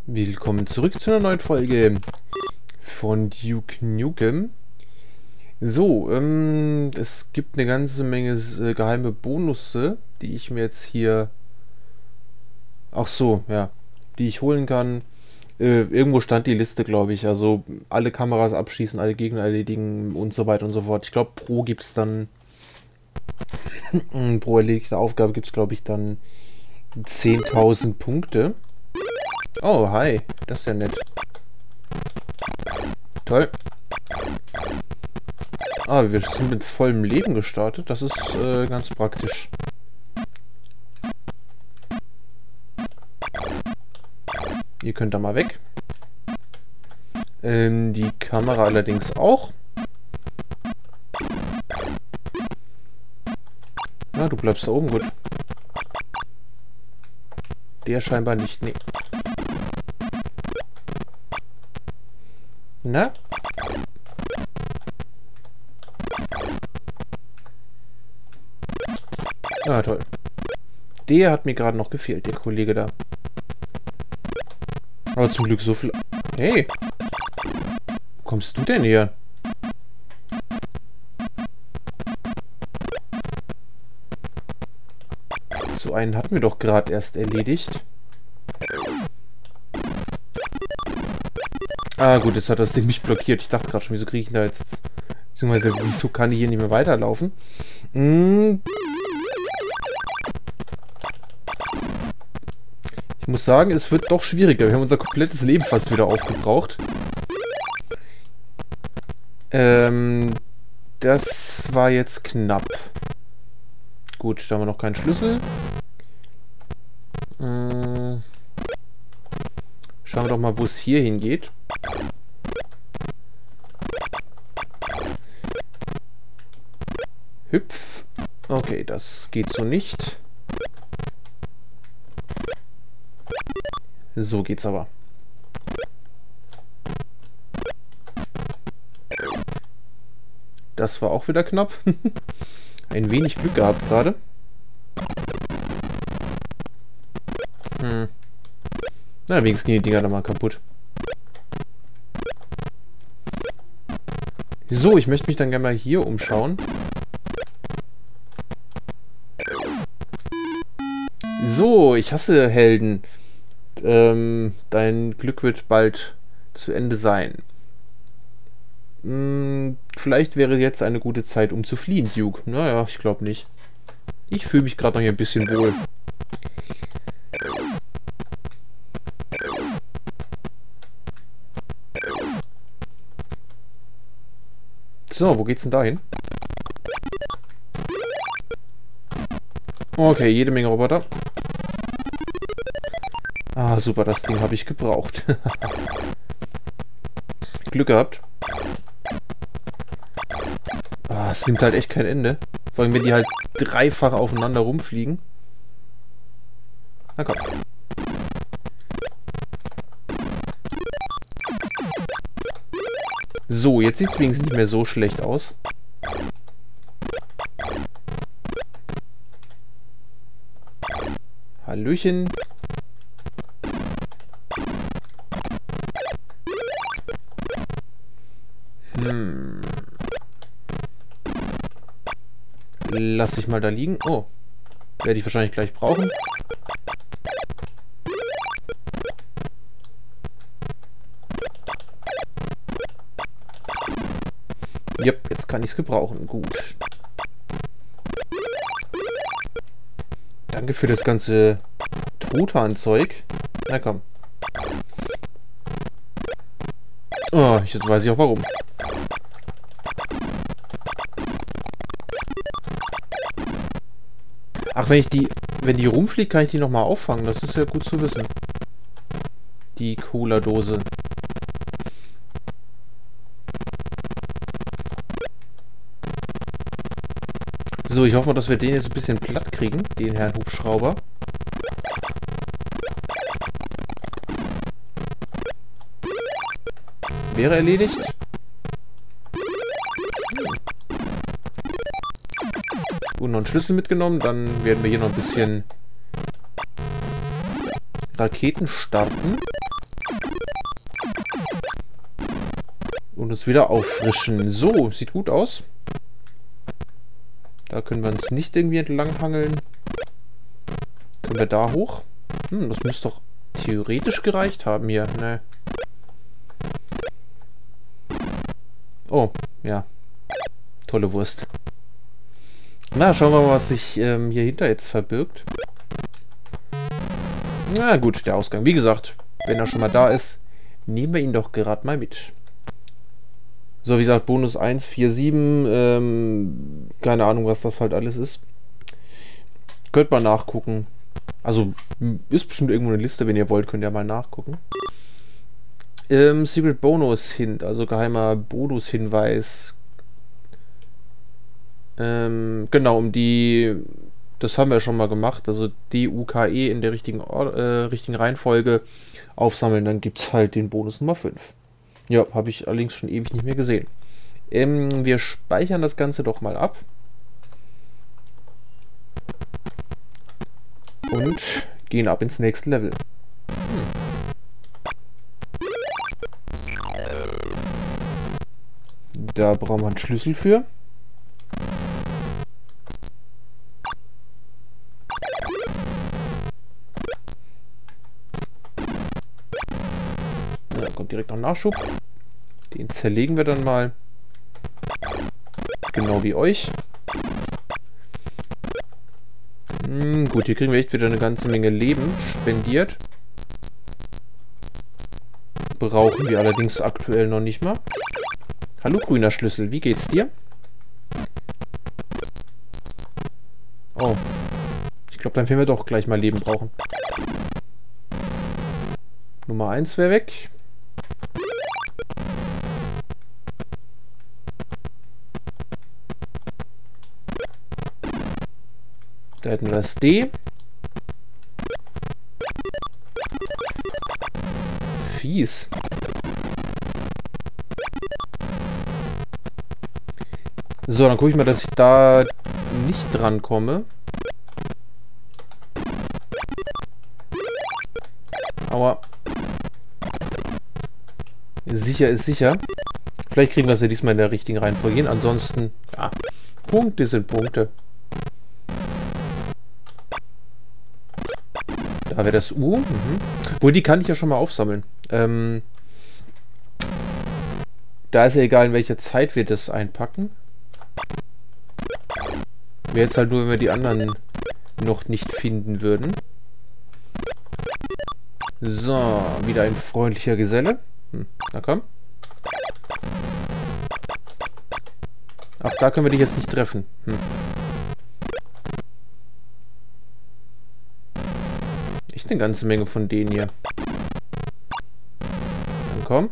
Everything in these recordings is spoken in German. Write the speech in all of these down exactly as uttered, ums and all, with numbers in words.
Willkommen zurück zu einer neuen Folge von Duke Nukem. So, ähm, es gibt eine ganze Menge äh, geheime Bonusse, die ich mir jetzt hier... Ach so, ja, die ich holen kann. Äh, irgendwo stand die Liste, glaube ich. Also alle Kameras abschießen, alle Gegner erledigen und so weiter und so fort. Ich glaube, pro gibt es dann... pro erledigte Aufgabe gibt es, glaube ich, dann zehntausend Punkte. Oh, hi. Das ist ja nett. Toll. Ah, wir sind mit vollem Leben gestartet. Das ist äh, ganz praktisch. Ihr könnt da mal weg. Ähm, die Kamera allerdings auch. Na, du bleibst da oben, gut. Der scheinbar nicht, nee. Na? Ah, toll. Der hat mir gerade noch gefehlt, der Kollege da. Aber zum Glück so viel... Hey! Wo kommst du denn her? So einen hatten wir doch gerade erst erledigt. Ah gut, jetzt hat das Ding mich blockiert. Ich dachte gerade schon, wieso kriege ich da jetzt... Beziehungsweise, wieso kann ich hier nicht mehr weiterlaufen? Hm. Ich muss sagen, es wird doch schwieriger. Wir haben unser komplettes Leben fast wieder aufgebraucht. Ähm, das war jetzt knapp. Gut, da haben wir noch keinen Schlüssel. Hm. Schauen wir doch mal, wo es hier hingeht. Hüpf. Okay, das geht so nicht. So geht's aber. Das war auch wieder knapp. Ein wenig Glück gehabt gerade. Hm. Na, wenigstens gehen die Dinger da mal kaputt. So, ich möchte mich dann gerne mal hier umschauen. So, ich hasse Helden. Ähm, dein Glück wird bald zu Ende sein. Hm, vielleicht wäre jetzt eine gute Zeit, um zu fliehen, Duke. Naja, ich glaube nicht. Ich fühle mich gerade noch hier ein bisschen wohl. So, wo geht's denn dahin? Okay, jede Menge Roboter. Ah, super, das Ding habe ich gebraucht. Glück gehabt. Ah, es nimmt halt echt kein Ende. Vor allem, wenn die halt dreifach aufeinander rumfliegen. Na komm. So, jetzt sieht es wenigstens nicht mehr so schlecht aus. Hallöchen. Hm. Lass ich mal da liegen. Oh. Werde ich wahrscheinlich gleich brauchen. Yep, jetzt kann ich es gebrauchen. Gut. Danke für das ganze Truthahn-Zeug. Na komm. Oh, jetzt weiß ich auch warum. Ach, wenn ich die, wenn die rumfliegt, kann ich die nochmal auffangen. Das ist ja gut zu wissen. Die Cola-Dose. So, ich hoffe mal, dass wir den jetzt ein bisschen platt kriegen, den Herrn Hubschrauber. Wäre erledigt. Gut, noch einen Schlüssel mitgenommen. Dann werden wir hier noch ein bisschen Raketen starten. Und uns wieder auffrischen. So, sieht gut aus. Da können wir uns nicht irgendwie entlang hangeln. Können wir da hoch? Hm, das müsste doch theoretisch gereicht haben hier. Ne. Oh, ja. Tolle Wurst. Na, schauen wir mal, was sich ähm, hier hinter jetzt verbirgt. Na gut, der Ausgang. Wie gesagt, wenn er schon mal da ist, nehmen wir ihn doch gerade mal mit. So, wie gesagt, Bonus eins, vier, sieben. Ähm, keine Ahnung, was das halt alles ist. Könnt mal nachgucken. Also, ist bestimmt irgendwo eine Liste. Wenn ihr wollt, könnt ihr mal nachgucken. Ähm, Secret Bonus Hint, also geheimer Bonus-Hinweis. Ähm, genau, um die... Das haben wir schon mal gemacht. Also D U K E in der richtigen, Or äh, richtigen Reihenfolge aufsammeln. Dann gibt es halt den Bonus Nummer fünf. Ja, habe ich allerdings schon ewig nicht mehr gesehen. Ähm, wir speichern das Ganze doch mal ab. Und gehen ab ins nächste Level. Hm. Da brauchen wir einen Schlüssel für. Da kommt direkt noch Nachschub. Den zerlegen wir dann mal. Genau wie euch. Hm, gut, hier kriegen wir echt wieder eine ganze Menge Leben spendiert. Brauchen wir allerdings aktuell noch nicht mal. Hallo grüner Schlüssel, wie geht's dir? Oh. Ich glaube, dann werden wir doch gleich mal Leben brauchen. Nummer eins wäre weg. Da hätten wir das D. Fies. So, dann gucke ich mal, dass ich da nicht dran komme. Aua. Sicher ist sicher. Vielleicht kriegen wir es ja diesmal in der richtigen Reihenfolge hin. Ansonsten, ja, Punkte sind Punkte. Da wäre das U. Mhm. Obwohl, die kann ich ja schon mal aufsammeln. Ähm, da ist ja egal, in welcher Zeit wir das einpacken. Wäre jetzt halt nur, wenn wir die anderen noch nicht finden würden. So, wieder ein freundlicher Geselle. Hm, na komm. Ach, da können wir dich jetzt nicht treffen. Hm. Echt eine ganze Menge von denen hier. Dann komm.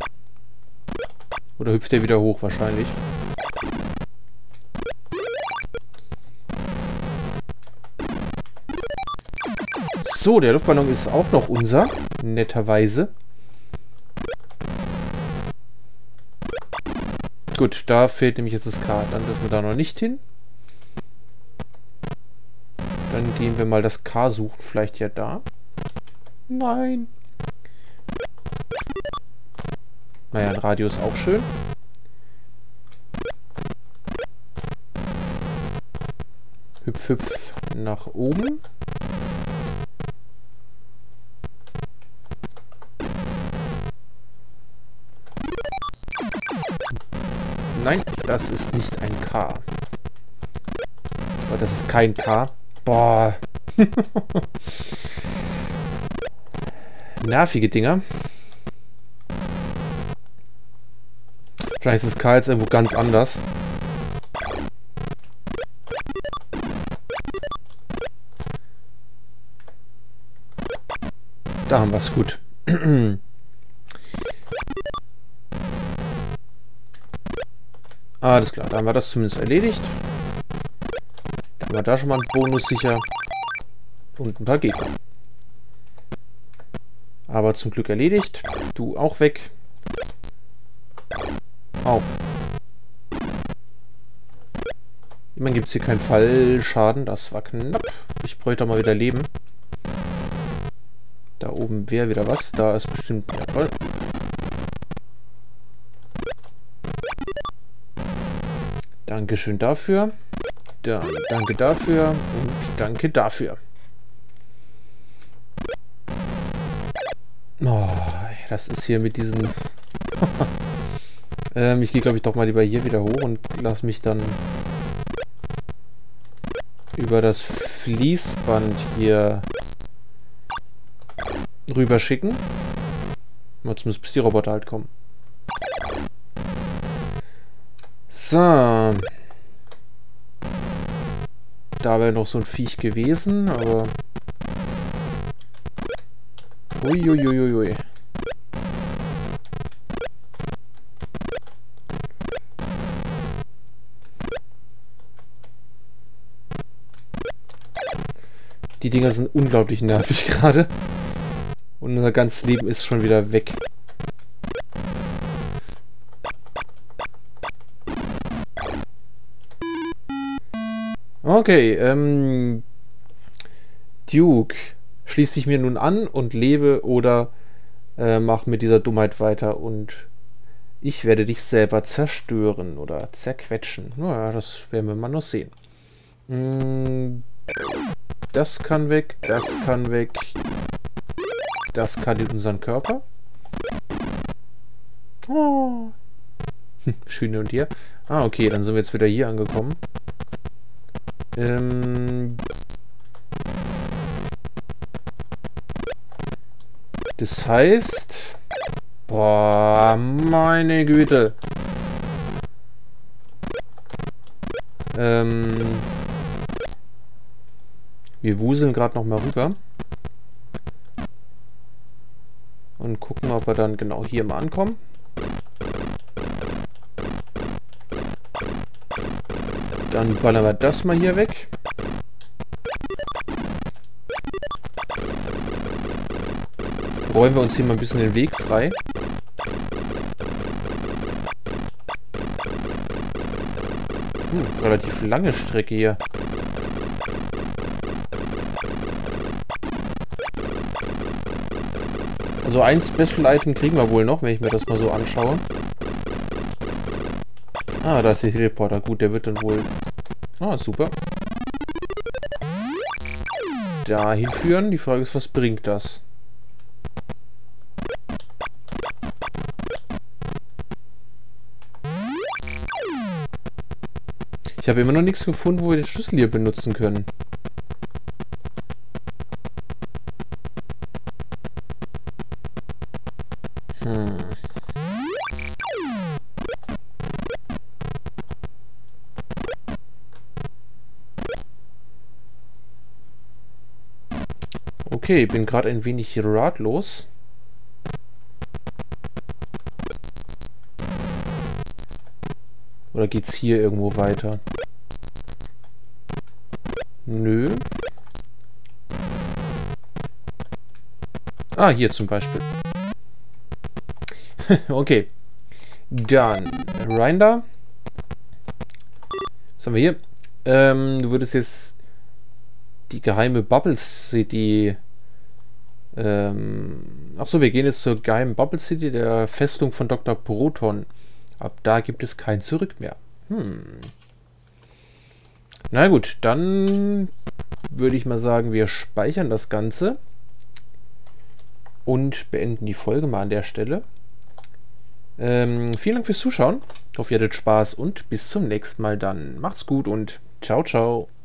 Oder hüpft der wieder hoch wahrscheinlich. So, der Luftballon ist auch noch unser. Netterweise. Gut, da fehlt nämlich jetzt das K. Dann dürfen wir da noch nicht hin. Dann gehen wir mal das K suchen. Vielleicht ja da. Nein. Naja, ein Radio ist auch schön. Hüpf, hüpf nach oben. Nein, das ist nicht ein K. Aber das ist kein K. Boah. Nervige Dinger. Vielleicht ist das K jetzt irgendwo ganz anders. Da haben wir es gut. Alles klar, da haben wir das zumindest erledigt. Dann haben wir da schon mal einen Bonus sicher. Und ein paar Gegner. Aber zum Glück erledigt. Du auch weg. Au. Immerhin gibt es hier keinen Fallschaden. Das war knapp. Ich bräuchte mal wieder Leben. Da oben wäre wieder was. Da ist bestimmt... Jawohl. Dankeschön dafür. Dann danke dafür und danke dafür. Oh, das ist hier mit diesen... ähm, ich gehe, glaube ich, doch mal lieber hier wieder hoch und lasse mich dann über das Fließband hier rüber schicken. Mal zumindest bis die Roboter halt kommen. So. Da wäre noch so ein Viech gewesen, aber... Uiuiuiui. Die Dinger sind unglaublich nervig gerade. Und unser ganzes Leben ist schon wieder weg. Okay, ähm... Duke, schließe ich mir nun an und lebe oder äh, mach mit dieser Dummheit weiter und ich werde dich selber zerstören oder zerquetschen. Naja, das werden wir mal noch sehen. Hm, das kann weg, das kann weg. Das kann in unseren Körper. Oh. Schön und hier. Ah, okay, dann sind wir jetzt wieder hier angekommen. Ähm... Das heißt... Boah, meine Güte. Ähm... Wir wuseln gerade noch mal rüber. Und gucken, ob wir dann genau hier mal ankommen. Dann ballern wir das mal hier weg. Räumen wir uns hier mal ein bisschen den Weg frei. Hm, relativ lange Strecke hier. Also ein Special Item kriegen wir wohl noch, wenn ich mir das mal so anschaue. Ah, da ist der Teleporter. Gut, der wird dann wohl... Ah, super. Dahin führen. Die Frage ist, was bringt das? Ich habe immer noch nichts gefunden, wo wir den Schlüssel hier benutzen können. Hm. Okay, bin gerade ein wenig ratlos. Oder geht's hier irgendwo weiter? Nö. Ah, hier zum Beispiel. Okay. Dann Rinder. Was haben wir hier? Ähm, du würdest jetzt die geheime Bubble City... Ähm, achso, wir gehen jetzt zur geheimen Bubble City, der Festung von Doktor Proton. Ab da gibt es kein Zurück mehr. Hm. Na gut, dann würde ich mal sagen, wir speichern das Ganze und beenden die Folge mal an der Stelle. Ähm, vielen Dank fürs Zuschauen. Ich hoffe, ihr hattet Spaß und bis zum nächsten Mal dann. Macht's gut und ciao, ciao.